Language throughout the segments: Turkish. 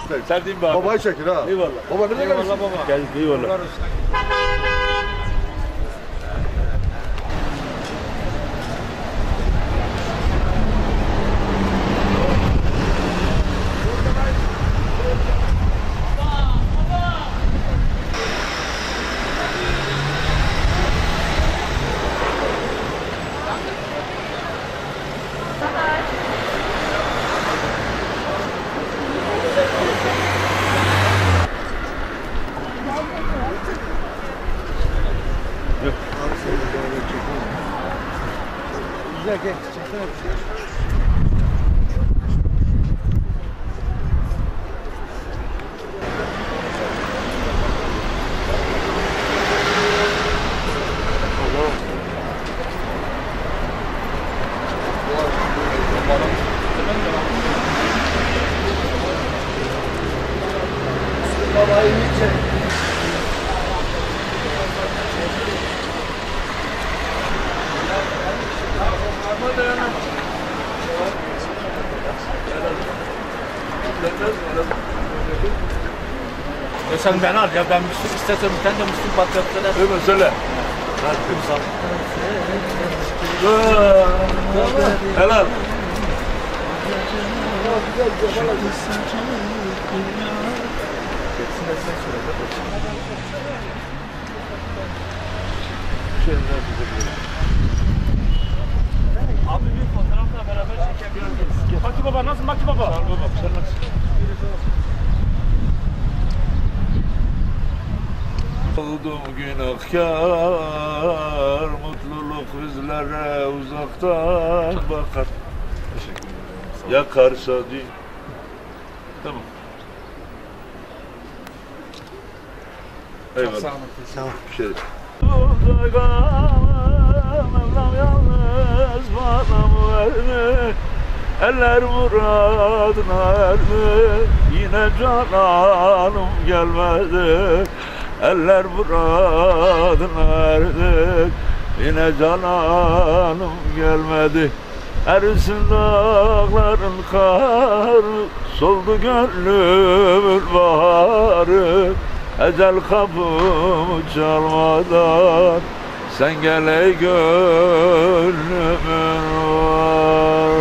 Sevdiğim bir abi. Babayı çekin ha. Eyvallah. Baba nereye gelmişsin? Eyvallah baba. Geldik eyvallah. Güzel gel. Çeksene. Babayı çek. Sen beni al ya ben istesem sen de Müslüm patriotlara. Öyle söyle. Helal. Abi bir fotoğrafla beraber çekebiliriz. Maki baba nasıl Maki baba? Sağ ol baba. Sen nasılsın? Oldum günahkar, mutluluk bizlere uzaktan bakar. Yakarsa değil. Tamam. Eyvallah. Tamam. Bir şey değil. Mevlam yalnız bana mı verdi? Eller muradına erdi. Yine cananım gelmedi. Eller muradına erdi. Yine cananım gelmedi. Erisin dağların karı, soldu gönlümün baharı. Ecel kapımı çalmadan sen gel ey gönlümün var.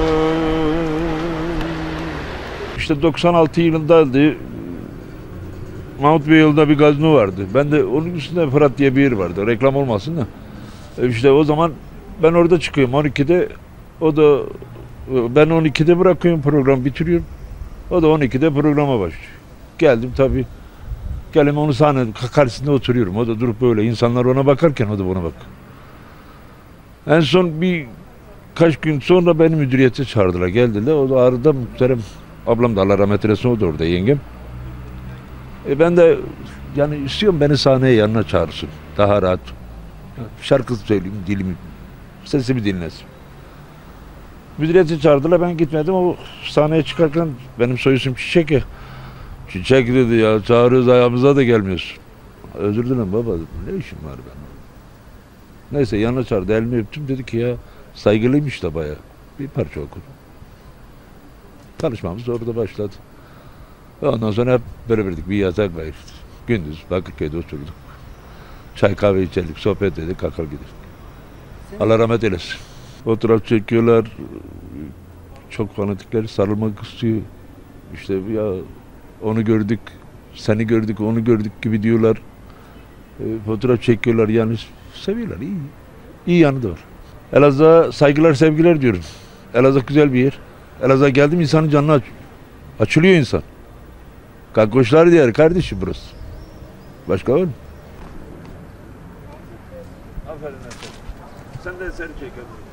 İşte 96 yılındaydı. Mahmut Bey yolunda bir gazino vardı. Ben de onun üstünde Fırat diye bir yer vardı. Reklam olmasın da. İşte o zaman ben orada çıkıyorum 12'de. O da ben 12'de bırakıyorum programı bitiriyorum. O da 12'de programa başlıyor. Geldim tabii. Geldim onu sahne karşısında oturuyorum. O da durup böyle insanlar ona bakarken o da bana bak. En son birkaç gün sonra beni müdüriyete çağırdılar. Geldiler. O da arada muhterem ablam da Allah rahmet eylesin o da orada yengem. Ben de yani istiyorum beni sahneye yanına çağırsın. Daha rahat. Şarkı söyleyeyim, dilimi, sesimi dinlesin. Müdüriyete çağırdılar, ben gitmedim. O sahneye çıkarken benim soy isim Çiçek ya. Çiçek dedi ya, çağırıyoruz ayağımıza da gelmiyorsun. Özür dilerim baba dedim, ne işim var benim? Neyse yanına çağırdı, elimi öptüm, dedi ki ya saygılıymış da bayağı. Bir parça okudum. Tanışmamız orada başladı. Ondan sonra hep beraberdik, bir yatak var. Gündüz Bakırköy'de oturduk. Çay kahve içerdik, sohbet edik, kalkar giderdik. Allah rahmet eylesin. Fotoğraf çekiyorlar, çok fanatikler sarılmak istiyor. İşte ya onu gördük, seni gördük, onu gördük gibi diyorlar. Fotoğraf çekiyorlar yani seviyorlar, iyi. İyi yanı da var. Elazığ'a saygılar, sevgiler diyorum. Elazığ güzel bir yer. Elazığ'a geldim insanın canını açılıyor insan. Kakkoşlar diğer kardeşim burası. Başka var mı? Aferin efendim. Sen de eseri çekelim.